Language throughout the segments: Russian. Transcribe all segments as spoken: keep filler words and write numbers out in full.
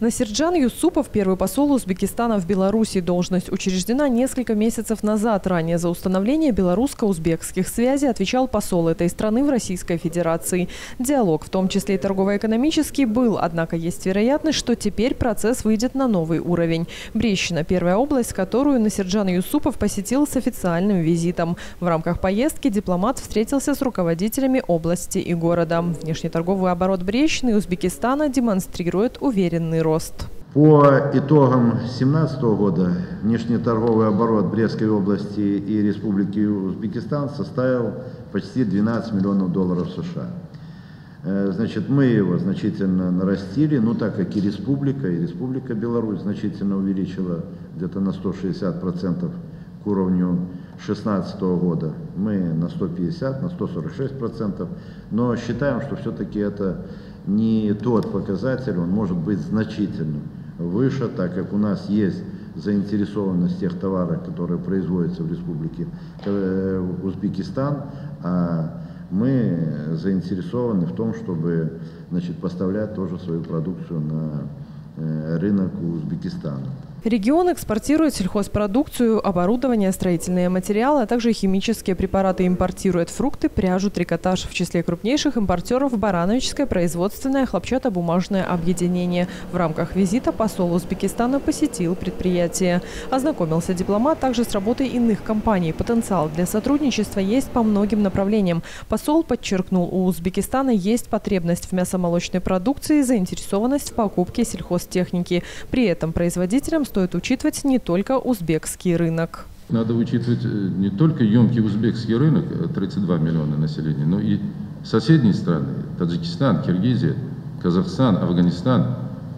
Насирджан Юсупов, первый посол Узбекистана в Беларуси. Должность учреждена несколько месяцев назад. Ранее за установление белорусско-узбекских связей отвечал посол этой страны в Российской Федерации. Диалог, в том числе и торгово-экономический, был. Однако есть вероятность, что теперь процесс выйдет на новый уровень. Брещина – первая область, которую Насирджан Юсупов посетил с официальным визитом. В рамках поездки дипломат встретился с руководителями области и города. Внешнеторговый оборот Брещины и Узбекистана демонстрирует уверенный рост. По итогам две тысячи семнадцатого года внешнеторговый оборот Брестской области и Республики Узбекистан составил почти двенадцать миллионов долларов США. Значит, мы его значительно нарастили, ну так как и Республика, и Республика Беларусь значительно увеличила где-то на сто шестьдесят процентов к уровню две тысячи шестнадцатого года. Мы на сто пятьдесят, на сто сорок шесть процентов, но считаем, что все-таки это не тот показатель, он может быть значительно выше, так как у нас есть заинтересованность тех товаров, которые производятся в Республике Узбекистан, а мы заинтересованы в том, чтобы, значит, поставлять тоже свою продукцию на рынок Узбекистана. Регион экспортирует сельхозпродукцию, оборудование, строительные материалы, а также химические препараты, импортирует фрукты, пряжу, трикотаж. В числе крупнейших импортеров Барановичское производственное хлопчатобумажное объединение. В рамках визита посол Узбекистана посетил предприятие. Ознакомился дипломат также с работой иных компаний. Потенциал для сотрудничества есть по многим направлениям. Посол подчеркнул, у Узбекистана есть потребность в мясомолочной продукции и заинтересованность в покупке сельхозтехники. При этом производителям стоит учитывать не только узбекский рынок. Надо учитывать не только емкий узбекский рынок, тридцать два миллиона населения, но и соседние страны, Таджикистан, Киргизия, Казахстан, Афганистан.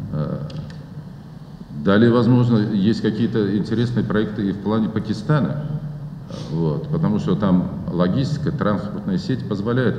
Далее, возможно, есть какие-то интересные проекты и в плане Пакистана, вот, потому что там логистика, транспортная сеть позволяет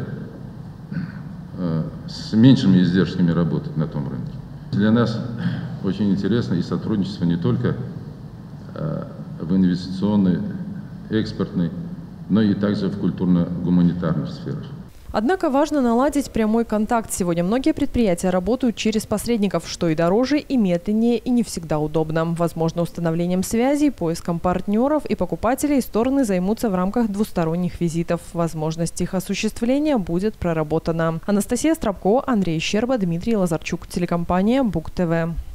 с меньшими издержками работать на том рынке. Для нас очень интересно и сотрудничество не только э, в инвестиционной, экспортной, но и также в культурно-гуманитарных сферах. Однако важно наладить прямой контакт. Сегодня многие предприятия работают через посредников, что и дороже, и медленнее, и не всегда удобно. Возможно, установлением связей, поиском партнеров и покупателей стороны займутся в рамках двусторонних визитов. Возможность их осуществления будет проработана. Анастасия Стропко, Андрей Щерба, Дмитрий Лазарчук. Телекомпания Бук ТВ.